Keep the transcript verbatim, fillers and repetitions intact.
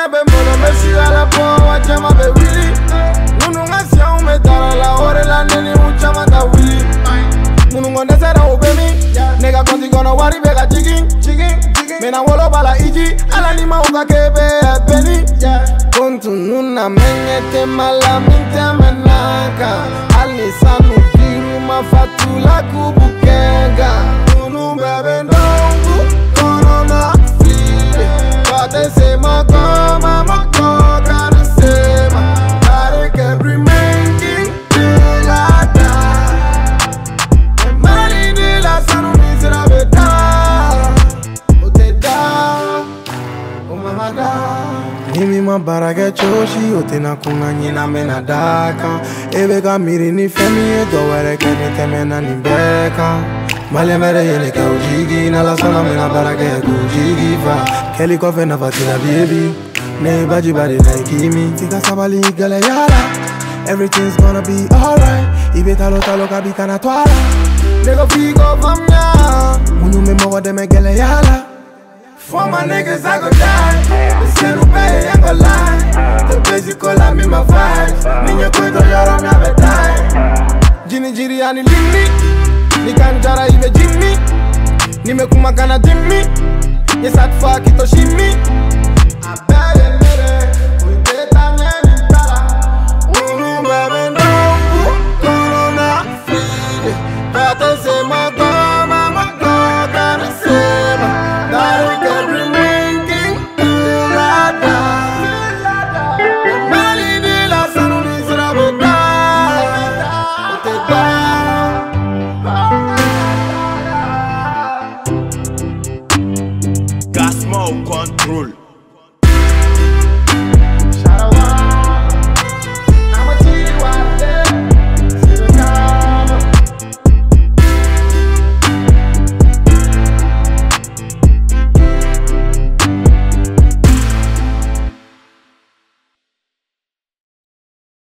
be mono me shi ala po wa chama be willy. Munu ngasia u me tara la ore la neni u chama ta willy. Munu ngonde sera u be mi. Nega konti gonna worry be ga chicken, chicken, chicken. Me na wolo bala iji, ala ni ma u ka kebe e beni. Kontu nuna menyete mala minte menaka. Alisa nu kiru ma fatula kubukenga. Munu bebe ndongu, kono na fili. Pate se ma koma ma koka na sema. Kare kebri mengi delata. E mali de la sanu misera beta. O te da, o mama da. Nimi mabarage choshi ote na kuna nyina mena daka. Ebe ka miri ni femi e dowere ke ni temena ni beka. Male mere yele ka ujigi na la sona mena barage ujigi fa. Keli kofe na fatina baby. Ne baji bari na ikimi. Tika sabali gale yara. Everything's gonna be alright. Ibe talo talo kabika na twala. Nego figo famnya. Munu me mowa de me gale yara. For my niggas, I go die. The city pay, I go lie. The basic call me my vibes. Niño cuento lloro mi appetite. Jini jiri ani limi. Ni kanjara ibe jimmy. Ni me kumakana dimmi. Ni satfa kito shimi.